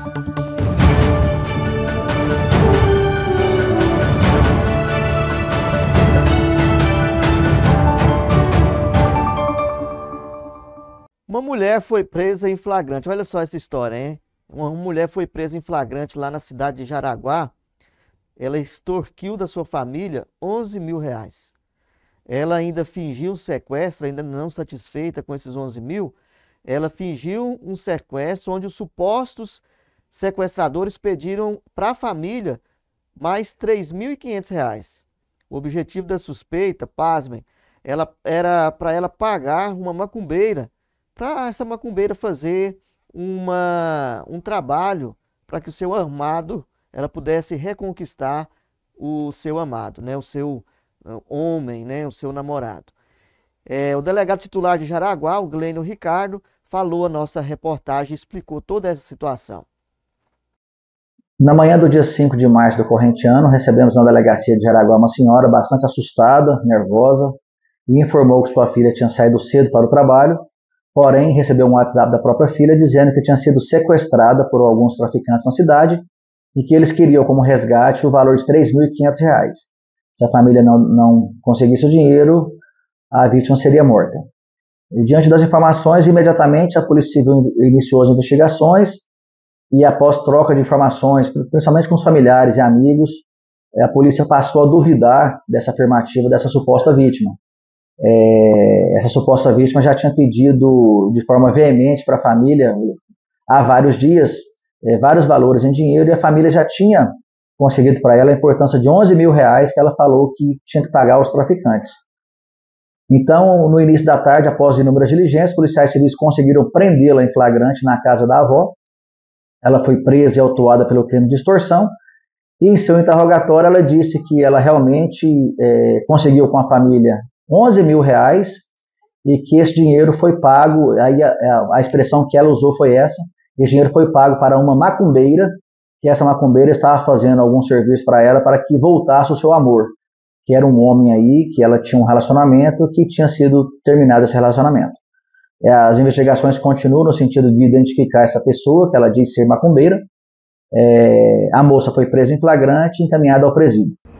Uma mulher foi presa em flagrante. Olha só essa história, hein? Uma mulher foi presa em flagrante lá na cidade de Jaraguá. Ela extorquiu da sua família 11 mil reais. Ela ainda fingiu um sequestro, ainda não satisfeita com esses 11 mil. Ela fingiu um sequestro onde os supostos sequestradores pediram para a família mais 3.500 reais. O objetivo da suspeita, pasmem, era para ela pagar uma macumbeira, para essa macumbeira fazer um trabalho para que o seu amado, ela pudesse reconquistar o seu amado, né? O seu homem, né? O seu namorado. O delegado titular de Jaraguá, o Glênio Ricardo, falou a nossa reportagem e explicou toda essa situação. Na manhã do dia 5 de março do corrente ano, recebemos na delegacia de Jaraguá uma senhora bastante assustada, nervosa, e informou que sua filha tinha saído cedo para o trabalho, porém recebeu um WhatsApp da própria filha dizendo que tinha sido sequestrada por alguns traficantes na cidade e que eles queriam como resgate o valor de R$ 3.500. Se a família não conseguisse o dinheiro, a vítima seria morta. E, diante das informações, imediatamente a Polícia Civil iniciou as investigações e, após troca de informações, principalmente com os familiares e amigos, a polícia passou a duvidar dessa afirmativa dessa suposta vítima. Essa suposta vítima já tinha pedido de forma veemente para a família, há vários dias, vários valores em dinheiro, e a família já tinha conseguido para ela a importância de 11 mil reais que ela falou que tinha que pagar aos traficantes. Então, no início da tarde, após inúmeras diligências, policiais civis conseguiram prendê-la em flagrante na casa da avó. Ela foi presa e autuada pelo crime de extorsão, e em seu interrogatório ela disse que ela realmente conseguiu com a família 11 mil reais e que esse dinheiro foi pago, aí a expressão que ela usou foi essa: esse dinheiro foi pago para uma macumbeira, que essa macumbeira estava fazendo algum serviço para ela para que voltasse o seu amor, que era um homem aí, que ela tinha um relacionamento, que tinha sido terminado esse relacionamento. As investigações continuam no sentido de identificar essa pessoa, que ela diz ser macumbeira. A moça foi presa em flagrante e encaminhada ao presídio.